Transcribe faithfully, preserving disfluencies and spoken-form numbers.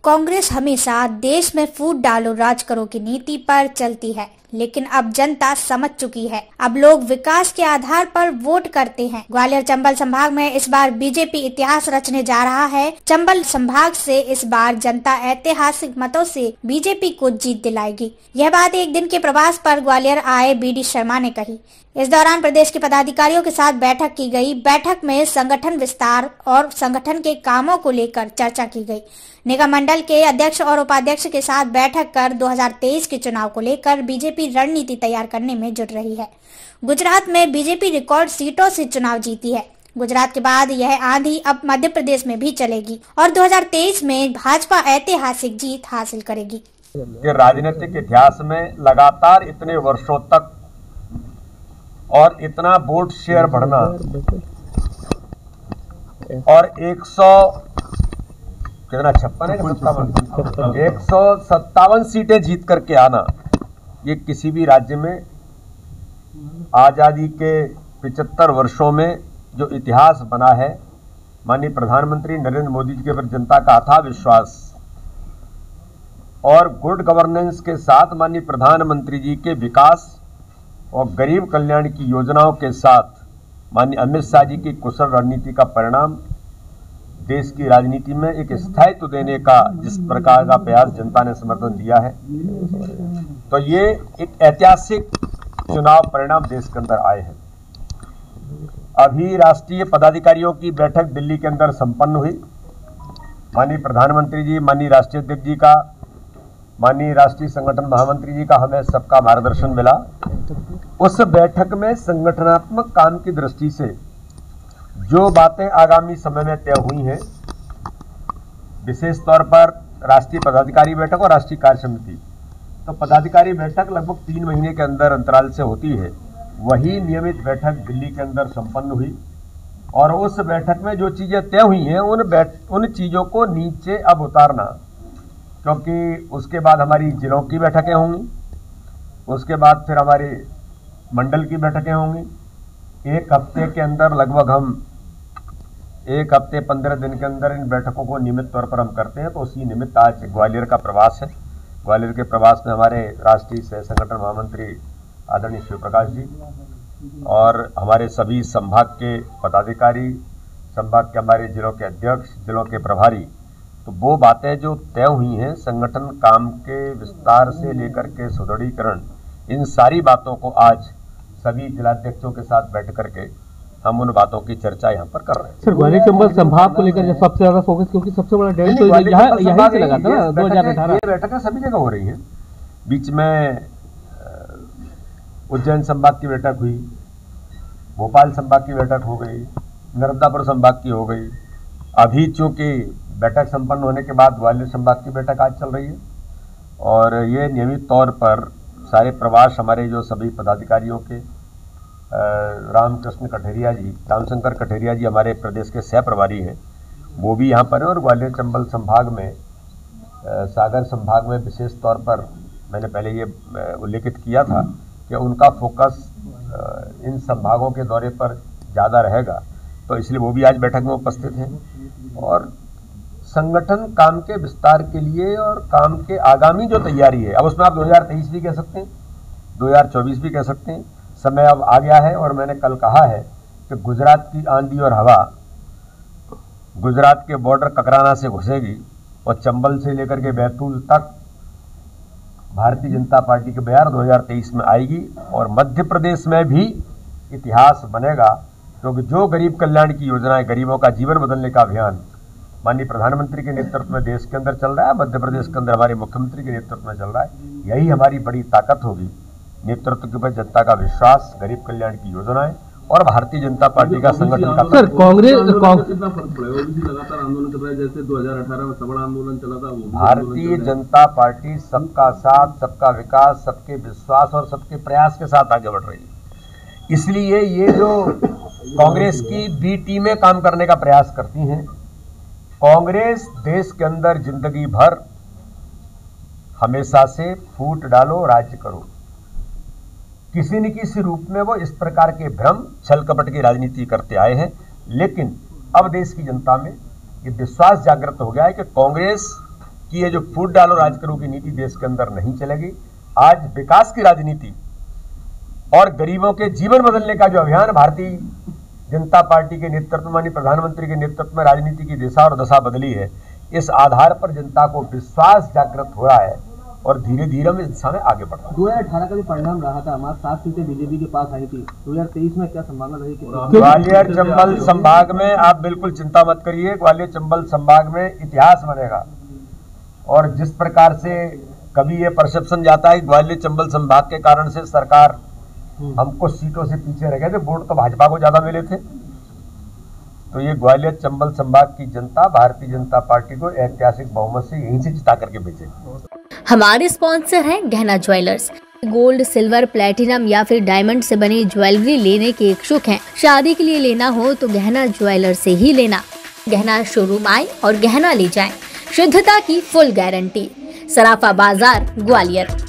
कांग्रेस हमेशा देश में फूट डालो राज करो की नीति पर चलती है, लेकिन अब जनता समझ चुकी है। अब लोग विकास के आधार पर वोट करते हैं। ग्वालियर चंबल संभाग में इस बार बीजेपी इतिहास रचने जा रहा है। चंबल संभाग से इस बार जनता ऐतिहासिक मतों से बीजेपी को जीत दिलाएगी। यह बात एक दिन के प्रवास पर ग्वालियर आए बी डी शर्मा ने कही। इस दौरान प्रदेश के पदाधिकारियों के साथ बैठक की गई। बैठक में संगठन विस्तार और संगठन के कामों को लेकर चर्चा की गई। निगम मंडल के अध्यक्ष और उपाध्यक्ष के साथ बैठक कर दो हज़ार तेईस के चुनाव को लेकर बीजेपी रणनीति तैयार करने में जुट रही है। गुजरात में बीजेपी रिकॉर्ड सीटों से चुनाव जीती है। गुजरात के बाद यह आंधी अब मध्य प्रदेश में भी चलेगी और दो हज़ार तेईस में भाजपा ऐतिहासिक जीत हासिल करेगी। राजनीतिक इतिहास में लगातार इतने वर्षों तक और इतना वोट शेयर बढ़ना और एक सौ कितना छप्पन है सत्तावन एक सौ सत्तावन सीटें जीत करके आना, ये किसी भी राज्य में आजादी के पिचहत्तर वर्षों में जो इतिहास बना है। माननीय प्रधानमंत्री नरेंद्र मोदी जी के ऊपर जनता का अथाह विश्वास और गुड गवर्नेंस के साथ माननीय प्रधानमंत्री जी के विकास और गरीब कल्याण की योजनाओं के साथ माननीय अमित शाह जी की कुशल रणनीति का परिणाम देश की राजनीति में एक स्थायित्व देने का जिस प्रकार का प्रयास जनता ने समर्थन दिया है, तो ये एक ऐतिहासिक चुनाव परिणाम देश के अंदर आए हैं। अभी राष्ट्रीय पदाधिकारियों की बैठक दिल्ली के अंदर संपन्न हुई। माननीय प्रधानमंत्री जी, माननीय राष्ट्रीय अध्यक्ष जी का, माननीय राष्ट्रीय संगठन महामंत्री जी का हमें सबका मार्गदर्शन मिला। उस बैठक में संगठनात्मक काम की दृष्टि से जो बातें आगामी समय में तय हुई हैं, विशेष तौर पर राष्ट्रीय पदाधिकारी बैठक और राष्ट्रीय कार्य समिति, तो पदाधिकारी बैठक लगभग तीन महीने के अंदर अंतराल से होती है, वही नियमित बैठक दिल्ली के अंदर संपन्न हुई और उस बैठक में जो चीजें तय हुई हैं उन बैठ उन चीजों को नीचे अब उतारना, क्योंकि उसके बाद हमारी जिलों की बैठकें होंगी, उसके बाद फिर हमारे मंडल की बैठकें होंगी। एक हफ्ते के अंदर लगभग हम एक हफ्ते पंद्रह दिन के अंदर इन बैठकों को नियमित तौर पर हम करते हैं। तो उसी निमित्त आज ग्वालियर का प्रवास है। ग्वालियर के प्रवास में हमारे राष्ट्रीय सह संगठन महामंत्री आदरणीय शिव प्रकाश जी और हमारे सभी संभाग के पदाधिकारी, संभाग के हमारे जिलों के अध्यक्ष, जिलों के प्रभारी, तो वो बातें जो तय हुई हैं संगठन काम के विस्तार से लेकर के सुदृढ़ीकरण, इन सारी बातों को आज सभी जिलाध्यक्षों के साथ बैठ करके हम उन बातों की चर्चा यहाँ पर कर रहे हैं। सर, ग्वालियर चंबल संभाग को लेकर सबसे ज्यादा फोकस, क्योंकि सबसे बड़ा डेढ़ तो यहाँ यहाँ से लगा था ना दो हज़ार अठारह। ये बैठकें सभी जगह हो रही हैं। बीच में उज्जैन संभाग की बैठक हुई, भोपाल संभाग की बैठक हो गई, नर्मदापुर संभाग की हो गई। अभी चूंकि बैठक संपन्न होने के बाद ग्वालियर संभाग की बैठक आज चल रही है और ये नियमित तौर पर सारे प्रवास हमारे जो सभी पदाधिकारियों के, रामकृष्ण कठेरिया जी, रामशंकर कठेरिया जी हमारे प्रदेश के सह प्रभारी हैं, वो भी यहाँ पर हैं और ग्वालियर चंबल संभाग में, सागर संभाग में विशेष तौर पर मैंने पहले ये उल्लेखित किया था कि उनका फोकस इन संभागों के दौरे पर ज़्यादा रहेगा, तो इसलिए वो भी आज बैठक में उपस्थित हैं। और संगठन काम के विस्तार के लिए और काम के आगामी जो तैयारी है, अब उसमें आप दो हज़ार तेईस भी कह सकते हैं, दो हज़ार चौबीस भी कह सकते हैं, समय अब आ गया है। और मैंने कल कहा है कि गुजरात की आंधी और हवा गुजरात के बॉर्डर ककराना से घुसेगी और चंबल से लेकर के बैतूल तक भारतीय जनता पार्टी के बयार दो हज़ार तेईस में आएगी और मध्य प्रदेश में भी इतिहास बनेगा, क्योंकि जो गरीब कल्याण की योजनाएं, गरीबों का जीवन बदलने का अभियान माननीय प्रधानमंत्री के नेतृत्व में देश के अंदर चल रहा है, मध्य प्रदेश के अंदर हमारे मुख्यमंत्री के नेतृत्व में चल रहा है, यही हमारी बड़ी ताकत होगी। नेतृत्व के ऊपर जनता का विश्वास, गरीब कल्याण की योजनाएं और भारतीय जनता पार्टी का संगठन का। सर, कांग्रेस लगातार आंदोलन कर रहा है, जैसे दो हज़ार अठारह में सबड़ा आंदोलन चला था, भारतीय जनता पार्टी सबका साथ, सबका विकास, सबके विश्वास और सबके प्रयास के साथ आगे बढ़ रही है। इसलिए ये जो कांग्रेस की बी टीमें काम करने का प्रयास करती हैं, कांग्रेस देश के अंदर जिंदगी भर हमेशा से फूट डालो राज्य करो, किसी न किसी रूप में वो इस प्रकार के भ्रम, छल कपट की राजनीति करते आए हैं। लेकिन अब देश की जनता में ये विश्वास जागृत हो गया है कि कांग्रेस कि ये जो फूट डालो राज करो की नीति देश के अंदर नहीं चलेगी। आज विकास की राजनीति और गरीबों के जीवन बदलने का जो अभियान भारतीय जनता पार्टी के नेतृत्व में, प्रधानमंत्री के नेतृत्व में राजनीति की दिशा और दशा बदली है, इस आधार पर जनता को विश्वास जागृत हो रहा है और धीरे धीरे हम इस दिशा में आगे बढ़ रहे हैं। दो हजार अठारह का जो परिणाम रहा था, हमारे सात सीटें बीजेपी के पास आई थी, दो हजार तेईस में क्या संभावना रही? ग्वालियर चंबल संभाग में आप बिल्कुल चिंता मत करिए, ग्वालियर चंबल संभाग में इतिहास बनेगा। और जिस प्रकार से कभी ये परसेप्शन जाता है ग्वालियर चंबल संभाग के कारण से सरकार हमको सीटों से पीछे रह गए थे, वोट तो भाजपा को ज्यादा मिले थे, तो ये ग्वालियर चंबल संभाग की जनता भारतीय जनता पार्टी को ऐतिहासिक बहुमत से यहीं से जिता करके भेजेगी। हमारे स्पॉन्सर हैं गहना ज्वेलर्स। गोल्ड, सिल्वर, प्लेटिनम या फिर डायमंड से बनी ज्वेलरी लेने के इच्छुक हैं, शादी के लिए लेना हो तो गहना ज्वेलर्स से ही लेना। गहना शोरूम आए और गहना ले जाएं। शुद्धता की फुल गारंटी। सराफा बाजार, ग्वालियर।